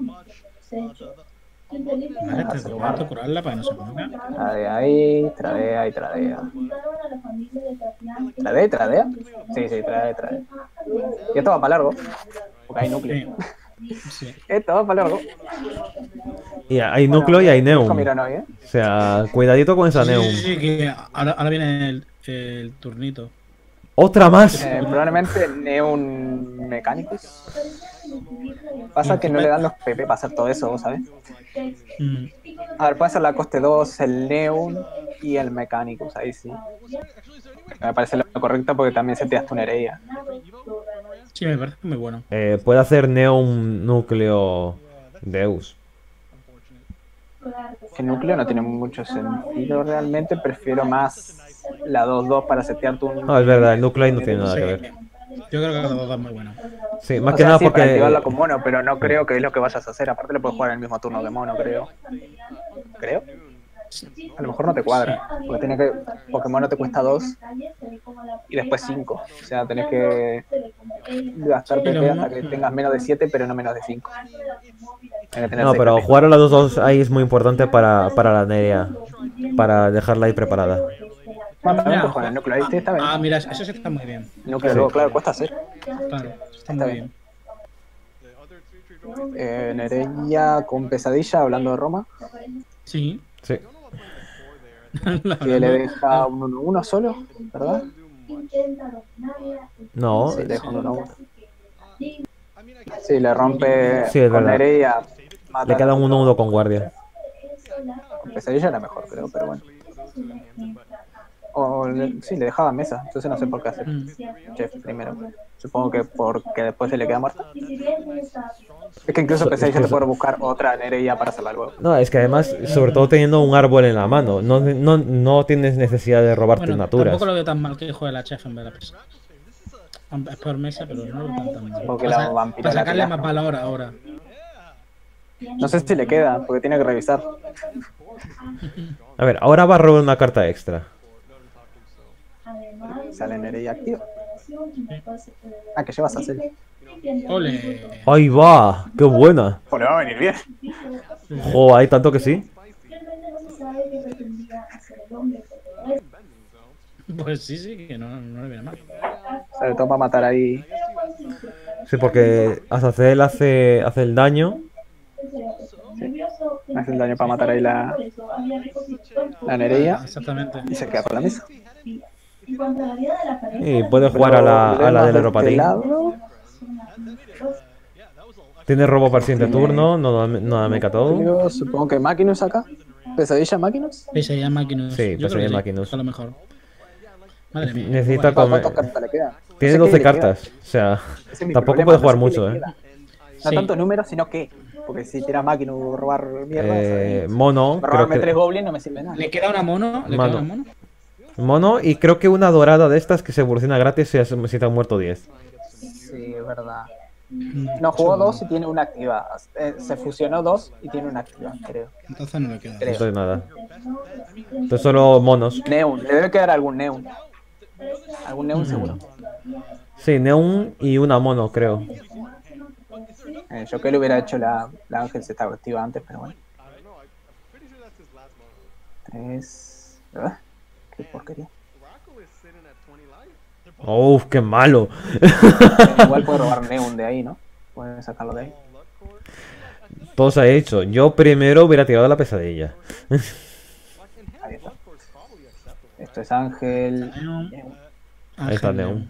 Vale, te prometo curarla para que no se ponga. Tradea ahí. Tradea y tradea. ¿Tradea y tradea? Sí, sí, tradea y tradea. Y esto va para largo. Porque hay núcleo. Sí. Sí. Esto va para largo. Y hay núcleo y hay neum. Miran hoy, ¿eh? O sea, cuidadito con esa Sí, neum. sí, sí, que ahora, ahora viene el, el turnito. ¡Otra más! Eh, probablemente Neon Mechanicus. Pasa que no le dan los P P para hacer todo eso, ¿sabes? Mm. A ver, puede ser la coste dos, el Neon y el Mechanicus, ahí sí. Me parece lo correcto porque también se te hace una Nereia. Sí, me parece muy bueno. Eh, puede hacer neum núcleo Deus. El núcleo no tiene mucho sentido realmente, prefiero más la dos dos para setear tu... No, es verdad, el núcleo ahí no tiene nada Sí. que ver. Yo creo que la dos es muy buena. Sí, más O que sea, nada sí, para porque... activarla con mono, pero no creo que es lo que vayas a hacer. Aparte le puedes jugar en el mismo turno que mono, creo. ¿Creo? A lo mejor no te cuadra. Porque, tiene que, porque mono te cuesta dos y después cinco. O sea, tenés que gastar P P hasta que tengas menos de siete, pero no menos de cinco. No, pero jugar a las dos dos ahí es muy importante para, para la Nerea. Para dejarla ahí preparada. Bueno, también Mira, puedes jugar el núcleo, ahí sí está bien. Ah, mira, eso sí está muy bien. El núcleo Sí. luego, claro, cuesta hacer. Claro, eso está Está muy bien. bien. Eh, Nereia con pesadilla, hablando de Roma. Sí. Sí. La Que le verdad. deja un uno uno solo, ¿verdad? No, Sí, dejo un uno uno. Sí, le rompe Sí, es con verdad. Nereia. mata le queda un al uno otro. uno con guardia. Con Pesadilla era mejor, creo, pero bueno. O le- sí, le dejaba mesa, entonces no sé por qué hacer Mm. Jeff primero. Supongo que porque después se le queda muerta. Es que incluso So- es Pesadilla que te so- puede buscar otra Nereia para hacerla luego. No, es que además, sobre todo teniendo un árbol en la mano, no, no, no tienes necesidad de robarte Bueno, naturas. tampoco lo veo tan mal que juegue la chef en vez de la pesa. Es por mesa, pero no lo veo tan mal. Supongo que Para, la sa- vampira para la sacarle tira. más valor ahora. No sé si le queda, porque tiene que revisar. A ver, ahora va a robar una carta extra. Sale Nereia activa. Ah, que llevas a hacer. Ole. ¡Ahí va! ¡Qué buena! Pues le va a venir bien. Jo, hay tanto que sí. Pues sí, sí, que no, no le viene mal. Sobre todo para matar ahí. Sí, porque Azazel hace, hace el daño. Hace el daño para matar ahí la, la Nereia. Exactamente. Y se queda con la mesa. Y puede jugar a la, a la del Este aeropatín. lado, Tiene robo para el siguiente turno, no da, no da meca todo. yo supongo que Maquinus acá. Pesadilla Maquinus. Pesadilla Máquinas. Sí, Yo creo Pesadilla que Máquinas. A lo mejor. Madre mía. Necesita Bueno, comer. ¿Cuántas cartas le quedan? Tiene No sé qué doce le queda. cartas. O sea, Ese es mi tampoco problema, puede no jugar sé qué le mucho, eh. queda. No Sí. tanto números, sino qué. Porque si tira Maquinus robar mierda, Eh, mono, creo robarme tres que. goblins no me sirve de nada. Le queda una mono. Le Mano. queda una mono. Mono, y creo que una dorada de estas que se evoluciona gratis si, has- si te han muerto diez. Sí, es verdad. Mm, No, jugó eso- dos y tiene una activa. Eh, se fusionó dos y tiene una activa, creo. Entonces no le queda. Creo. Entonces nada. Entonces solo monos. Neun, le debe quedar algún Neun. Algún Neun seguro. Sí, Neun y una mono, creo. Eh, yo que le hubiera hecho la, la Ángel se estaba activa antes, pero bueno. Tres. ¿Verdad? Qué porquería. ¡Uf, qué malo! Eh, igual puede robar Neun de ahí, ¿no? Pueden sacarlo de ahí. Todo se ha hecho. Yo primero hubiera tirado la pesadilla. Ahí está. Esto es Ángel. Neun. Neun. Ahí está Ángel Neun.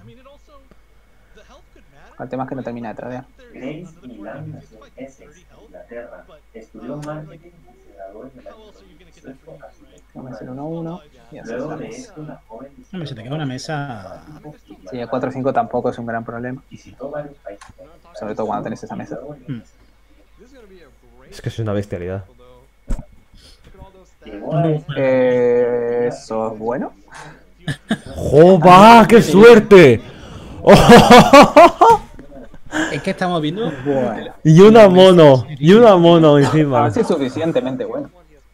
El tema es que no termina de tradear. Grace Milán nació en Essex, Inglaterra. Estudió marketing y se graduó en el año dos mil dieciocho a su Vamos a hacer uno uno y hacer Luego la de mesa. esto, la joven Hombre, se te queda una mesa. Sí, el cuatro cinco tampoco es un gran problema. visitó varios países. Sobre todo cuando tenés esa mesa. Mm. Es que es una bestialidad. Llegó a España Eh, ¿Eso es bueno? ¡Joba! ¡Qué suerte! Es que estamos viendo. Bueno. Y una mono. Y una mono A encima. ver si es suficientemente bueno.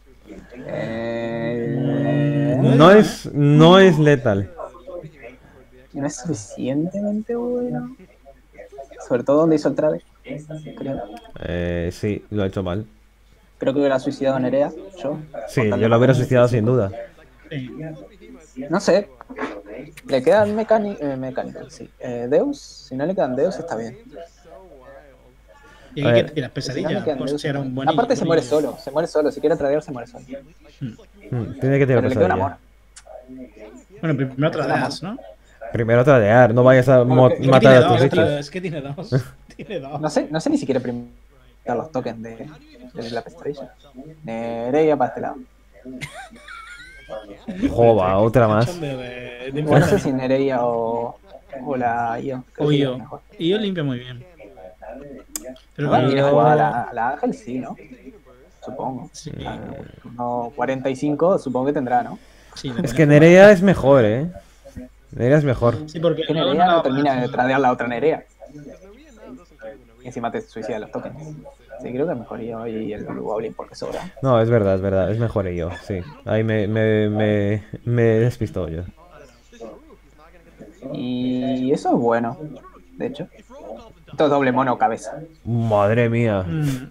Eh, No es, no es letal. no es suficientemente bueno. Sobre todo donde hizo el trade. Creo, Eh, sí, lo ha hecho mal. creo que hubiera suicidado a Nerea. Yo. Sí, yo lo hubiera suicidado sin duda. Sí. No sé. Le quedan mecánicos. Eh, mecánico, sí. Eh, Deus. Si no le quedan Deus, está bien. Y A hay ver. que tirar Si no pesadillas. le quedan Por Deus, si era un buen. aparte se muere solo. Se muere solo. Si quiere tradear, se muere solo. Mm, Tiene que tirar Pero le queda un amor. pesadilla. Bueno, primero tradeas, ¿no? Primero tradear, no vayas a mo- Es que Es que matar tiene a tus dos, tío, hechos. es que tiene dos. Tiene dos. No sé, no sé ni siquiera primero los tokens de, de la pesadilla. Nereia para este lado. Joba, otra más. Cachondeo de- de No sé si importancia. Nereia o, o la Io. Creo O que yo. es mejor. Y yo limpia muy bien. Pero Bueno, tiene claro, jugada a la, a la Ángel, sí, ¿no? Supongo. sí, A ver, no, cuarenta y cinco supongo que tendrá, ¿no? sí, le Es tenés que Nerea es mejor, eh. Nerea es mejor. Sí, porque Que luego Nerea no no la- termina de tradear la otra Nerea. Y encima te suicida los tokens. Sí, creo que mejor yo y el Goblin porque sobra. No, es verdad, es verdad. Es mejor yo, sí. Ahí me, me, me, me despistó yo. Y eso es bueno, de hecho. Esto es doble mono cabeza. Madre mía. Mm,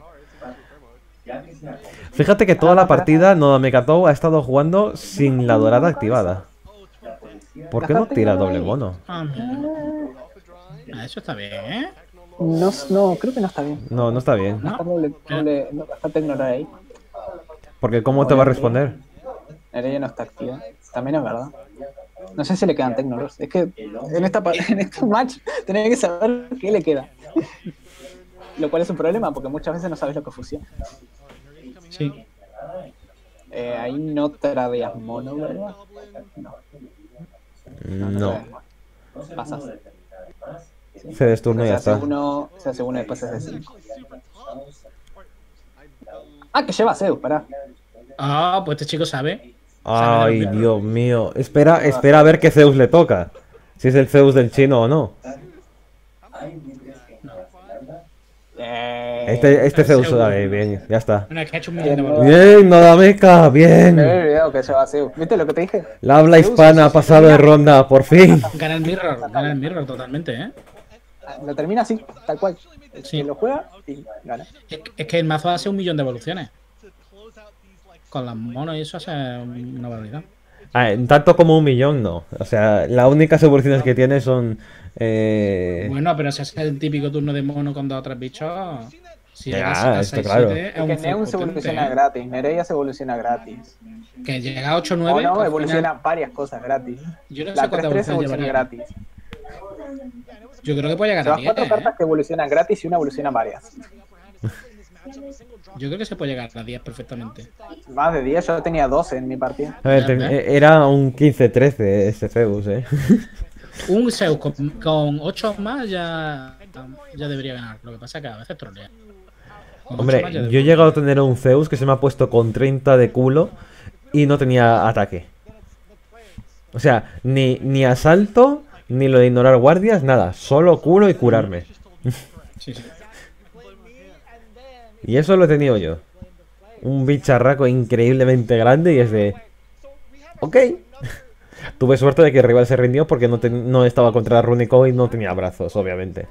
Fíjate que toda la partida Noda Mekatou ha estado jugando sin la dorada activada. ¿Por qué no tira doble mono? ah, mira. Ah, eso está bien, ¿eh? No, no, creo que no está bien. No, no está bien. Está doble, doble, no, bastante ignorar ahí. Porque ¿cómo te va a responder? Nereia no está activa. También es verdad. No sé si le quedan Technolords. Es que en esta pa- en este match tenés que saber qué le queda. Lo cual es un problema porque muchas veces no sabes lo que funciona. Sí. Eh, ahí no tradeas mono, ¿verdad? No. No. tradeas mono. Pasas. Se desturna y Se ya hace está. uno, se hace uno y después se hace cinco. Ah, que lleva Zeus, pará. Ah, pues este chico sabe. Ay, Dios mío. Espera, espera a ver qué Zeus le toca. Si es el Zeus del chino o no. Eh, Este, este Zeus, Zeus. dale, bien, ya está. Bueno, es que ha hecho un millón de Bien, valores. Bien, nada meca, Me había bien. olvidado que lleva Zeus. ¿Viste lo que te dije? La habla hispana ha pasado de ronda, por fin. Gana el Mirror, gana el Mirror totalmente, ¿eh? Lo termina así, tal cual. El Sí. que lo juega y gana. Es, es que el mazo hace un millón de evoluciones. Con las monos y eso hace una barbaridad. Ah, tanto como un millón, no. O sea, las únicas evoluciones que tiene son... Eh... Bueno, pero si hace el típico turno de mono con dos o tres bichos, si Ya, llegas a esto seis claro. siete, es Es un que full Neun se potente, evoluciona ¿eh? gratis, Nereia se evoluciona gratis. Que llega a ocho O nueve. no, al evoluciona final- varias cosas gratis. Yo no sé La cuántas tres tres evoluciones evoluciona llevaría. gratis. Yo creo que puede llegar a Llevas diez. cuatro ¿eh? cartas que evolucionan gratis y una evoluciona varias. Yo creo que se puede llegar a diez perfectamente. Más de diez, yo tenía doce en mi partida. A ver, Ya, ten- ya. eh, era un quince trece este Zeus, eh. Un Zeus con, con ocho más ya, ya debería ganar. Lo que pasa es que a veces trolea. Con ocho Hombre, más ya yo he debería. llegado a tener un Zeus que se me ha puesto con treinta de culo y no tenía ataque. O sea, ni, ni asalto, ni lo de ignorar guardias, nada. Solo culo y curarme. Sí, sí. Y eso lo he tenido yo. Un bicharraco increíblemente grande y es de... Ok. Tuve suerte de que el rival se rindió porque no, ten- no estaba contra Runico y no tenía brazos, obviamente.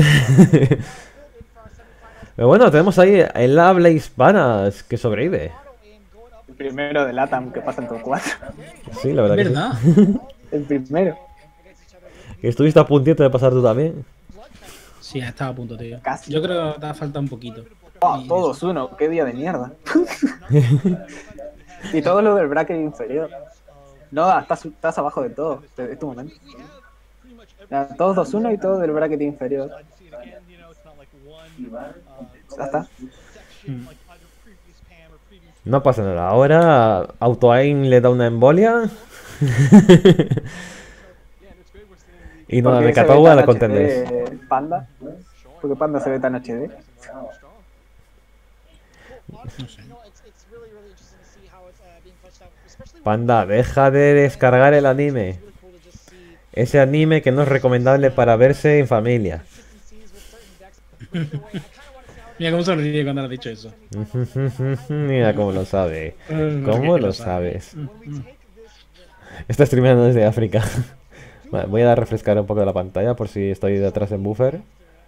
Pero bueno, tenemos ahí el habla hispana que sobrevive. El primero de Latam que pasa en top cuatro. Sí, la verdad que sí. ¿Verdad? El primero. Estuviste a puntito de pasar tú también. Sí, estaba a punto, tío. Casi. Yo creo que te ha faltado un poquito. Oh, Y todos uno, qué día de mierda. Y todo lo del bracket inferior. No, estás, estás abajo de todo. Es tu momento. Ya, todos dos uno y todo del bracket inferior. Ya está. Mm. No pasa nada. Ahora Auto-Aim le da una embolia. Y no ¿Por la qué me se ve cató a tan la H D, contenders. Panda? Porque Panda se ve tan H D. No sé. Panda, deja de descargar el anime. Ese anime que no es recomendable para verse en familia. Mira cómo sonríe cuando le has dicho eso. Mira cómo lo sabe. Mm, ¿Cómo porque lo lo sabe. sabes? Está streameando desde África. Vale, voy a refrescar un poco la pantalla por si estoy detrás en buffer.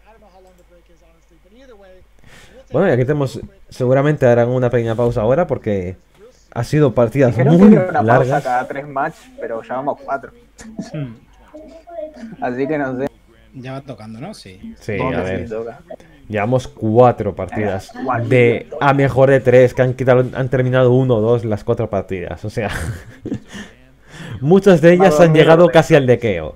Bueno, y aquí tenemos... Seguramente harán una pequeña pausa ahora porque ha sido partidas Dijeron muy que era una pausa largas. cada tres match, pero ya vamos cuatro. Mm. Así que no sé. Ya va tocando, ¿no? Sí. Sí, dónde a sí ver. toca. Llevamos cuatro partidas. De a mejor de tres, que han quitado, han terminado uno o dos las cuatro partidas. O sea, muchas de ellas han llegado casi al dequeo.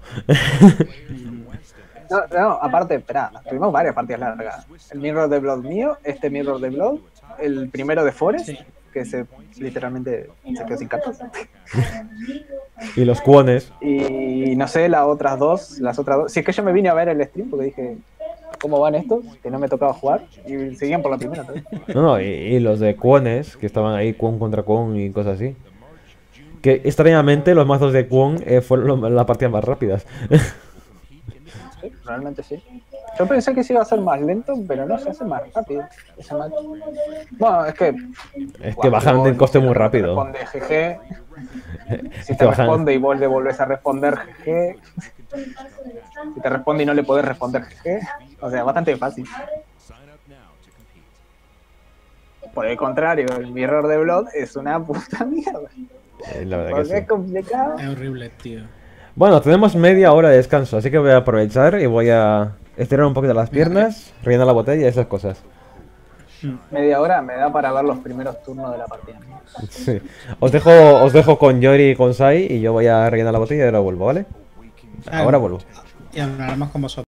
No, no, aparte, espera, tuvimos varias partidas largas. El Mirror de Blood mío, este Mirror de Blood, el primero de Forest, Sí. que se literalmente se quedó sin cartas. Y los cuones. Y no sé, las otras dos, las otras dos. Si es que yo me vine a ver el stream porque dije, ¿cómo van estos? Que no me tocaba jugar. Y seguían por la primera. ¿no? No, no, y, y los de cuones, que estaban ahí, cuon contra cuon y cosas así. Que extrañamente los mazos de cuon eh, fueron lo- las partidas más rápidas. Sí, realmente sí. Yo pensé que se iba a ser más lento, pero no, se hace más rápido. ese match. Bueno, es que... Es que bajan el coste muy rápido. Responde G G. Si que te bajan- responde y vos le volvés a responder G G. Si te responde y no le podés responder G G. O sea, bastante fácil. Por el contrario, el Mirror de Blood es una puta mierda. Eh, la verdad que Porque sí. es complicado. Es horrible, tío. Bueno, tenemos media hora de descanso, así que voy a aprovechar y voy a estirar un poquito las piernas, rellenar la botella y esas cosas. Media hora me da para ver los primeros turnos de la partida. Sí. Os dejo, os dejo con Yori y con Sai y yo voy a rellenar la botella y ahora vuelvo, ¿vale? Ahora vuelvo. Y hablaremos con vosotros.